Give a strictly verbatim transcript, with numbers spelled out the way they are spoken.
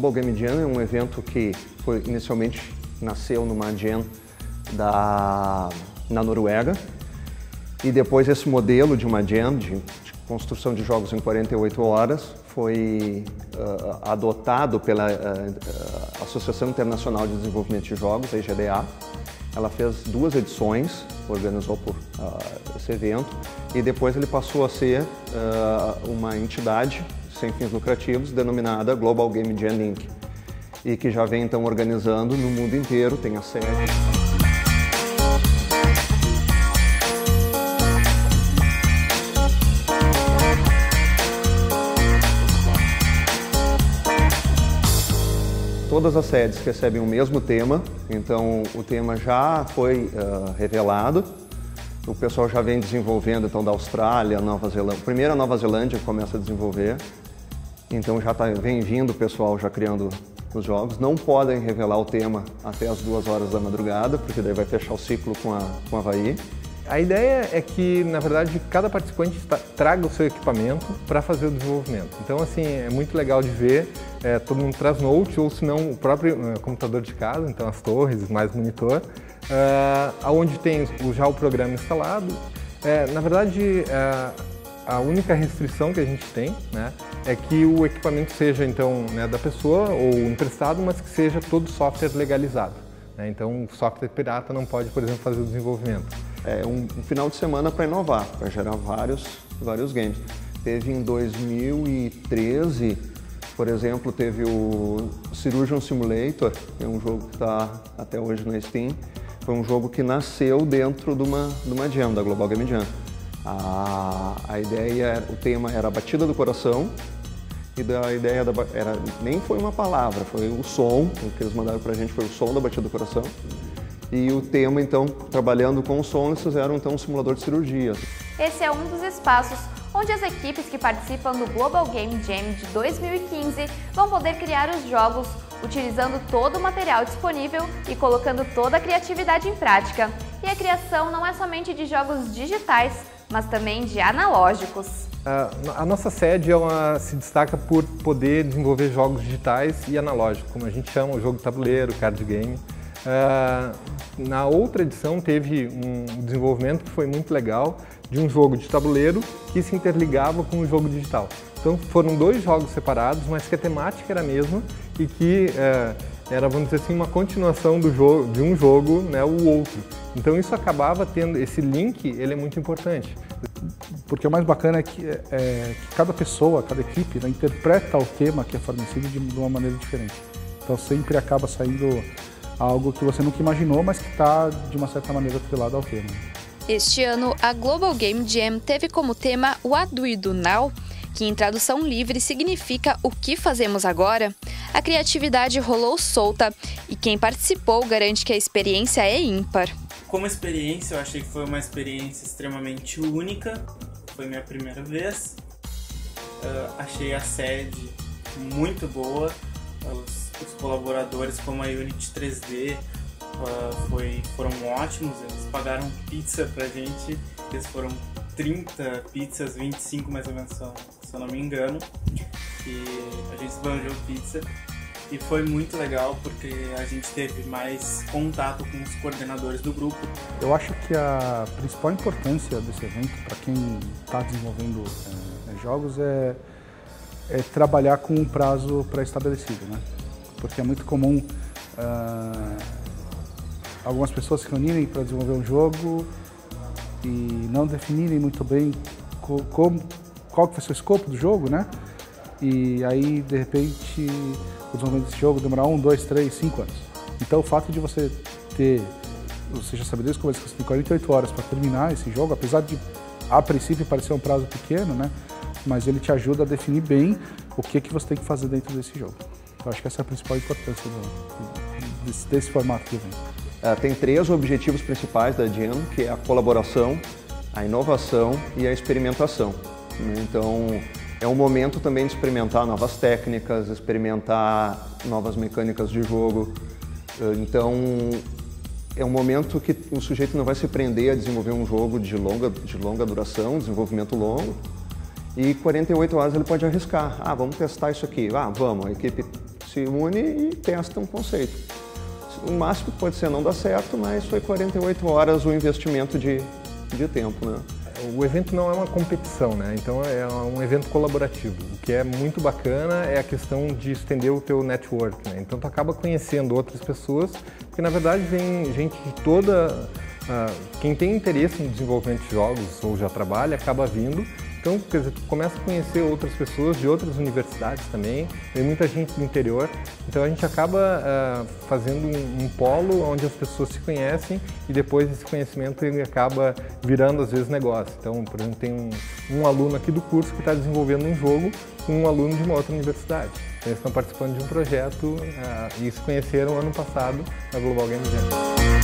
Global Game Jam é um evento que foi, inicialmente nasceu numa Jam da, na Noruega, e depois esse modelo de uma Jam, de, de construção de jogos em quarenta e oito horas, foi uh, adotado pela uh, uh, Associação Internacional de Desenvolvimento de Jogos, a I G D A. Ela fez duas edições, organizou por uh, esse evento, e depois ele passou a ser uh, uma entidade sem fins lucrativos, denominada Global Game Jam Incorporated, e que já vem então organizando no mundo inteiro, tem a sede. Todas as sedes recebem o mesmo tema, então o tema já foi uh, revelado. O pessoal já vem desenvolvendo, então, da Austrália, Nova Zelândia. Primeiro a Nova Zelândia começa a desenvolver, então já tá, vem vindo o pessoal já criando os jogos. Não podem revelar o tema até as duas horas da madrugada, porque daí vai fechar o ciclo com a, com a Havaí. A ideia é que, na verdade, cada participante traga o seu equipamento para fazer o desenvolvimento. Então, assim, é muito legal de ver, é, todo mundo traz note, ou se não, o próprio uh, computador de casa, então as torres, mais monitor, uh, onde tem já o programa instalado. É, na verdade, uh, a única restrição que a gente tem, né, é que o equipamento seja, então, né, da pessoa ou emprestado, mas que seja todo software legalizado. Né? Então, o software pirata não pode, por exemplo, fazer o desenvolvimento. É um, um final de semana para inovar, para gerar vários, vários games. Teve em dois mil e treze, por exemplo, teve o Surgeon Simulator, que é um jogo que está até hoje na Steam. Foi um jogo que nasceu dentro de uma, de uma Jam, da Global Game Jam. A, a ideia, o tema era a batida do coração, e da ideia da, era, nem foi uma palavra, foi o som, o que eles mandaram para a gente foi o som da batida do coração. E o tema, então, trabalhando com o som, eles fizeram então um simulador de cirurgia. Esse é um dos espaços onde as equipes que participam do Global Game Jam de dois mil e quinze vão poder criar os jogos utilizando todo o material disponível e colocando toda a criatividade em prática. E a criação não é somente de jogos digitais, mas também de analógicos. A nossa sede ela se destaca por poder desenvolver jogos digitais e analógicos, como a gente chama, o jogo tabuleiro, card game. Uh, na outra edição teve um desenvolvimento que foi muito legal de um jogo de tabuleiro que se interligava com o jogo digital. Então foram dois jogos separados, mas que a temática era a mesma e que uh, era, vamos dizer assim, uma continuação do jogo, de um jogo, né, o outro. Então isso acabava tendo, esse link, ele é muito importante. Porque o mais bacana é que, é, que cada pessoa, cada equipe, né, interpreta o tema que é fornecido de, de uma maneira diferente. Então sempre acaba saindo algo que você nunca imaginou, mas que está, de uma certa maneira, atrelado ao tema. Este ano, a Global Game Jam teve como tema What Do We Do Now?, que em tradução livre significa o que fazemos agora. A criatividade rolou solta e quem participou garante que a experiência é ímpar. Como experiência, eu achei que foi uma experiência extremamente única. Foi minha primeira vez. Uh, achei a sede muito boa. Os Os colaboradores como a Unity três D uh, foi, foram ótimos, eles pagaram pizza pra gente, eles foram trinta pizzas, vinte e cinco mais ou menos, se eu não me engano, e a gente esbanjou pizza e foi muito legal porque a gente teve mais contato com os coordenadores do grupo. Eu acho que a principal importância desse evento para quem está desenvolvendo é, jogos é, é trabalhar com um prazo pré-estabelecido, né? Porque é muito comum uh, algumas pessoas se reunirem para desenvolver um jogo e não definirem muito bem co como, qual que vai ser o escopo do jogo, né? E aí, de repente, o desenvolvimento desse jogo demorar um, dois, três, cinco anos. Então, o fato de você ter, ou seja, saber desde como você tem quarenta e oito horas para terminar esse jogo, apesar de, a princípio, parecer um prazo pequeno, né? Mas ele te ajuda a definir bem o que, que você tem que fazer dentro desse jogo. Eu acho que essa é a principal importância do, desse, desse formato de evento. É, tem três objetivos principais da Jam, que é a colaboração, a inovação e a experimentação. Então, é um momento também de experimentar novas técnicas, experimentar novas mecânicas de jogo. Então, é um momento que o sujeito não vai se prender a desenvolver um jogo de longa, de longa duração, desenvolvimento longo, e quarenta e oito horas ele pode arriscar. Ah, vamos testar isso aqui. Ah, vamos. A equipe se une e testa um conceito. O máximo pode ser não dar certo, mas foi quarenta e oito horas o investimento de, de tempo, né? O evento não é uma competição, né? Então é um evento colaborativo. O que é muito bacana é a questão de estender o teu network, né? Então tu acaba conhecendo outras pessoas, porque na verdade vem gente de toda... Uh, quem tem interesse no desenvolvimento de jogos ou já trabalha, acaba vindo. Então, quer dizer, tu começa a conhecer outras pessoas de outras universidades também, tem muita gente do interior, então a gente acaba uh, fazendo um, um polo onde as pessoas se conhecem e depois esse conhecimento ele acaba virando às vezes negócio. Então, por exemplo, tem um, um aluno aqui do curso que está desenvolvendo um jogo com um aluno de uma outra universidade. Então, eles estão participando de um projeto uh, e se conheceram ano passado na Global Game Jam.